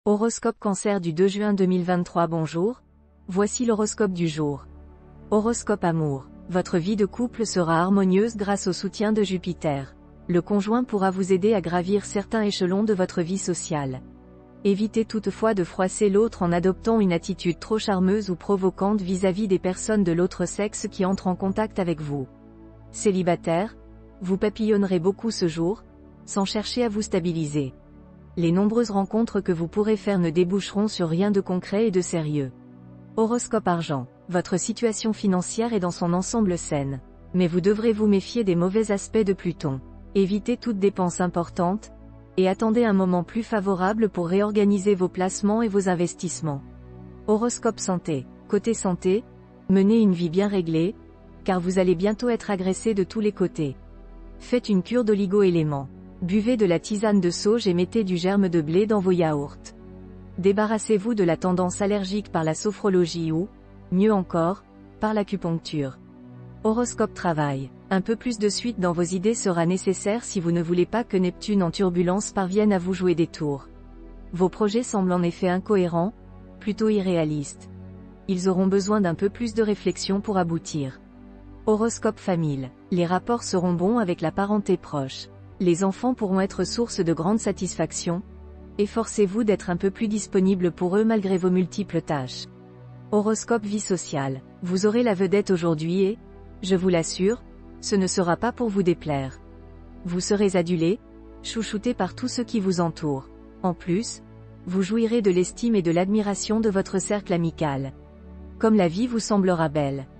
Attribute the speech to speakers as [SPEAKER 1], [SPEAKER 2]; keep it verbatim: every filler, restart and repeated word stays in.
[SPEAKER 1] Horoscope Cancer du deux juin deux mille vingt-trois. Bonjour, voici l'horoscope du jour. Horoscope amour. Votre vie de couple sera harmonieuse grâce au soutien de Jupiter. Le conjoint pourra vous aider à gravir certains échelons de votre vie sociale. Évitez toutefois de froisser l'autre en adoptant une attitude trop charmeuse ou provocante vis-à-vis des personnes de l'autre sexe qui entrent en contact avec vous. Célibataire, vous papillonnerez beaucoup ce jour, sans chercher à vous stabiliser. Les nombreuses rencontres que vous pourrez faire ne déboucheront sur rien de concret et de sérieux. Horoscope argent. Votre situation financière est dans son ensemble saine. Mais vous devrez vous méfier des mauvais aspects de Pluton. Évitez toute dépense importante, et attendez un moment plus favorable pour réorganiser vos placements et vos investissements. Horoscope santé. Côté santé, menez une vie bien réglée, car vous allez bientôt être agressé de tous les côtés. Faites une cure d'oligo-éléments. Buvez de la tisane de sauge et mettez du germe de blé dans vos yaourts. Débarrassez-vous de la tendance allergique par la sophrologie ou, mieux encore, par l'acupuncture. Horoscope travail. Un peu plus de suite dans vos idées sera nécessaire si vous ne voulez pas que Neptune en turbulence parvienne à vous jouer des tours. Vos projets semblent en effet incohérents, plutôt irréalistes. Ils auront besoin d'un peu plus de réflexion pour aboutir. Horoscope famille. Les rapports seront bons avec la parenté proche. Les enfants pourront être source de grande satisfaction. Efforcez-vous d'être un peu plus disponible pour eux malgré vos multiples tâches. Horoscope vie sociale. Vous aurez la vedette aujourd'hui et, je vous l'assure, ce ne sera pas pour vous déplaire. Vous serez adulé, chouchouté par tous ceux qui vous entourent. En plus, vous jouirez de l'estime et de l'admiration de votre cercle amical. Comme la vie vous semblera belle.